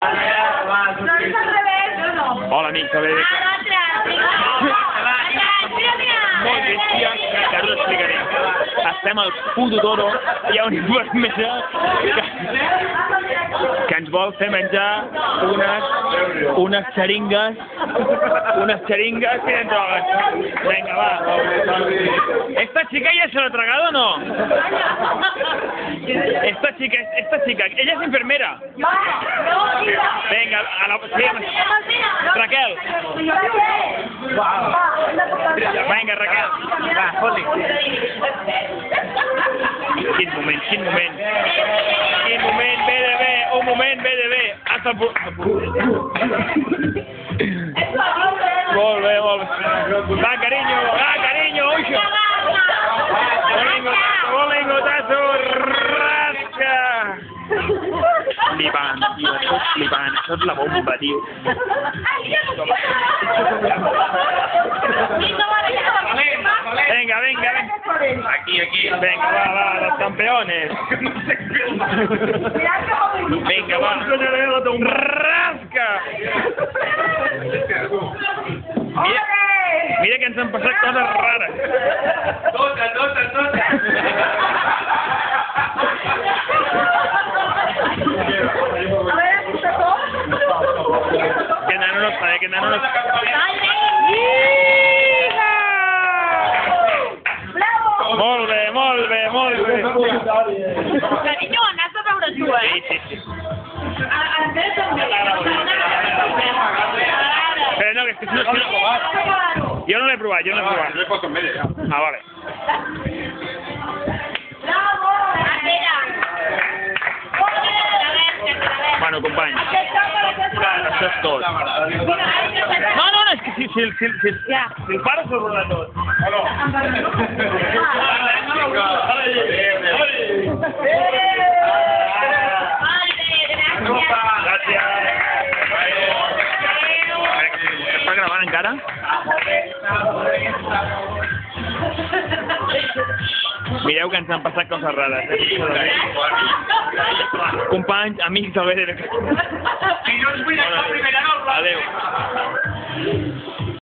No és al revés, no. Hola, amics, a veure... Molt bé, tia, que us explicaré. Estem al puto toro, hi ha una infermera que ens vol fer menjar unes xeringues que ens drogues. Venga, va. ¿Esta chica ya se lo ha tragado o no? Esta chica, ella es enfermera. Venga, Raquel. Venga, Raquel. Va, fot-li. Quin moment. Quin moment, BDB, un moment, BDB. Hasta el Molt bé. Va, carinyo, uixo. Volengotazo, rasca. Flipant, tio, això és flipant, això és la bomba, tio. Venga. Aquí. Venga, va, los campeones. Venga, va. Rasca. Mira que ens han passat coses rares. Totes. Que nano no sabe, Molt bé. Carinyo, anaves a veure tu, eh? Sí. Però no, que és que si no... Jo no l'he provat. Ah, vale. Bueno, company, això és tot. No, és que si el pare s'ho roda tot. Gràcies. Està gravant encara? Mireu que ens han passat coses rares. Companys, amics del BDB. Adéu.